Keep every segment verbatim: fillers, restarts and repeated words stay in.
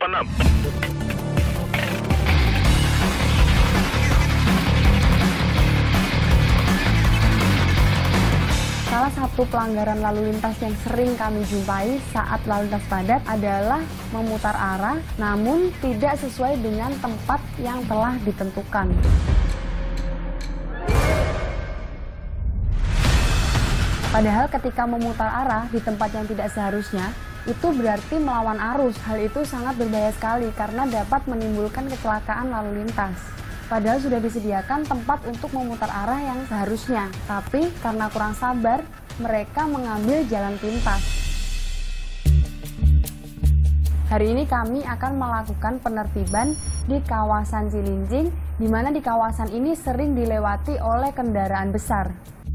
enam. Salah satu pelanggaran lalu lintas yang sering kami jumpai saat lalu lintas padat adalah memutar arah namun tidak sesuai dengan tempat yang telah ditentukan. Padahal ketika memutar arah di tempat yang tidak seharusnya, itu berarti melawan arus. Hal itu sangat berbahaya sekali karena dapat menimbulkan kecelakaan lalu lintas. Padahal sudah disediakan tempat untuk memutar arah yang seharusnya. Tapi karena kurang sabar, mereka mengambil jalan pintas. Hari ini kami akan melakukan penertiban di kawasan Cilincing, di mana di kawasan ini sering dilewati oleh kendaraan besar.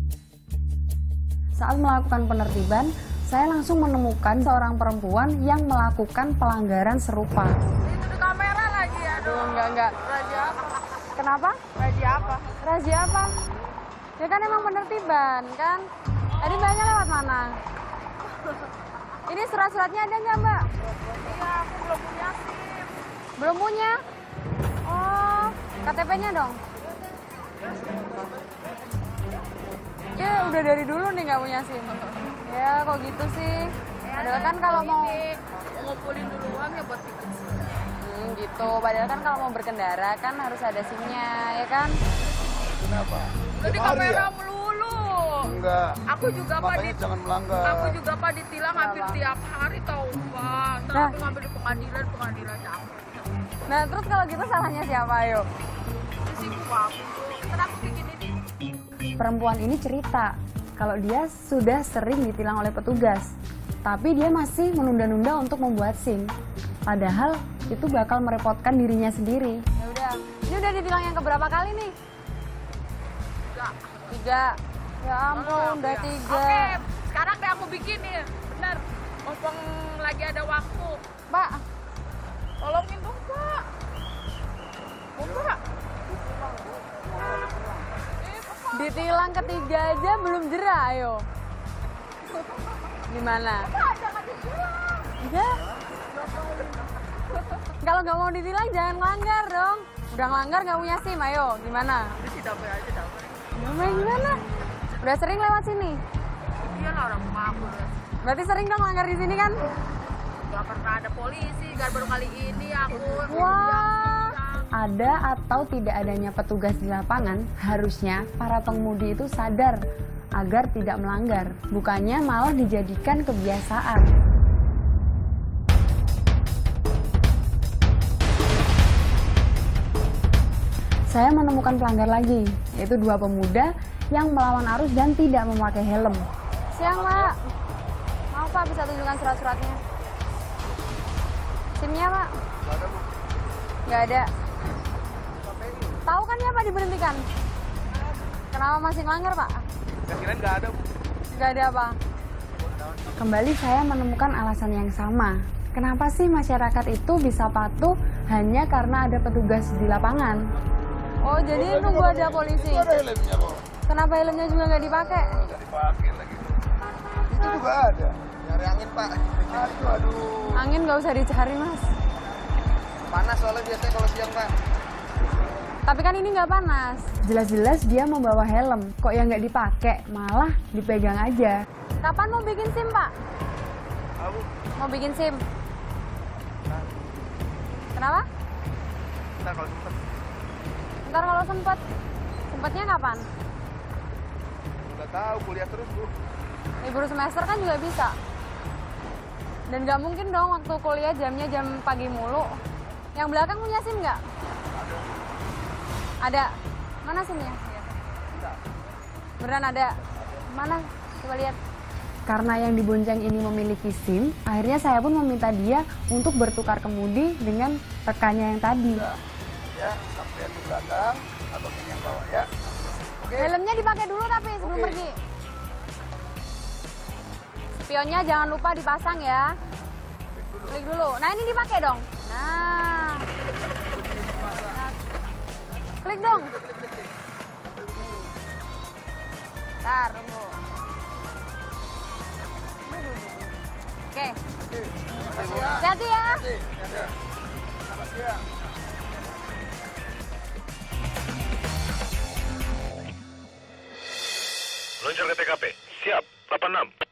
Saat melakukan penertiban, saya langsung menemukan seorang perempuan yang melakukan pelanggaran serupa. Itu kamera lagi ya? Aduh, enggak, enggak. Razia apa? Kenapa? Razia apa? Razia apa? Ya kan emang penertiban, kan? Tadi mbaknya lewat mana? Ini surat-suratnya ada nggak, Mbak? Iya, aku belum punya SIM. Belum punya? Oh, K T P-nya dong? Ya, udah dari dulu nih nggak punya SIM. Ya, kok gitu sih? Padahal kan kalau mau... ngumpulin dulu uang ya buat bikin SIM. Hmm, gitu. Padahal kan kalau mau berkendara kan harus ada SIM-nya, ya kan? Kenapa? Tadi Tiap hari kamera ya? melulu. Enggak. Aku juga Pak Makanya di jangan melanggar. Aku juga Pak ditilang hampir Kenapa? tiap hari tahu Pak. Ntar Nah. aku ngambil di pengadilan, pengadilan capek. Nah, terus kalau gitu salahnya siapa, ayo? Terus ibu aku, kan aku bikin ini. Perempuan ini cerita kalau dia sudah sering ditilang oleh petugas, tapi dia masih menunda-nunda untuk membuat SIM. Padahal itu bakal merepotkan dirinya sendiri. Ya udah, ini udah ditilang yang keberapa kali nih? Enggak. Tiga. Ya ampun, udah ya. tiga. Oke, sekarang deh aku bikin nih. Bener. Mumpung lagi ada waktu. Mbak, Tolongin dong, Pak. Oh, Pak. ditilang ketiga aja belum jerah, ayo. Gimana? Pak, jangan ditilang. Ya. Kalau nggak mau ditilang jangan ngelanggar dong. Udah ngelanggar nggak punya SIM, ayo. Gimana? Ini sih dapet aja, dapet. Gimana, gimana? Udah sering lewat sini? Iya lah orang rumah aku. Berarti sering dong ngelanggar di sini kan? Gak pernah ada polisi, kan baru kali ini aku. Wah, ada atau tidak adanya petugas di lapangan, harusnya para pengemudi itu sadar agar tidak melanggar, bukannya malah dijadikan kebiasaan. Saya menemukan pelanggar lagi, yaitu dua pemuda yang melawan arus dan tidak memakai helm. Siang, Pak. Maaf, Pak, bisa tunjukkan surat-suratnya. SIM-nya, Pak? Nggak ada, Bu. Nggak ada. Tahu kan ya, Pak, diberhentikan? Kenapa masih melanggar, Pak? Ya kirain nggak ada, Bu. Nggak ada, Pak. Kembali saya menemukan alasan yang sama. Kenapa sih masyarakat itu bisa patuh hanya karena ada petugas di lapangan? Oh, jadi Itu nunggu nggak ada pakai- polisi. Itu ada helmnya kok. Kenapa helmnya juga nggak dipakai? Nggak dipakai lagi. Itu juga ada. Nyari angin, Pak. Aduh, aduh. Angin nggak usah dicari, Mas. Panas soalnya biasanya kalau siang, Pak. Tapi kan ini nggak panas. Jelas-jelas dia membawa helm. Kok yang nggak dipakai, malah dipegang aja. Kapan mau bikin SIM, Pak? Abu. Mau bikin SIM? Kenapa? Ntar kalau sempet. Ntar kalau sempet. Sempetnya kapan? Nggak tahu, kuliah terus, Bu. Libur semester kan juga bisa. Dan nggak mungkin dong waktu kuliah jamnya jam pagi mulu. Yang belakang punya SIM nggak? Ada. Ada. Mana SIM-nya? Beneran ada? Mana? Coba lihat. Karena yang dibonceng ini memiliki SIM, akhirnya saya pun meminta dia untuk bertukar kemudi dengan rekannya yang tadi. Ya, sampai di belakang, atau ini yang bawah ya. Oke. Helmnya dipakai dulu tapi sebelum Oke. pergi. Spionnya jangan lupa dipasang ya. Klik dulu. Nah ini dipakai dong. Nah. Klik dong. Ntar, tunggu. Oke. Terima kasih, Bu. Hati-hati ya. Terima kasih. Ya, ya. Iya. Meluncur ke T K P. Siap, delapan enam.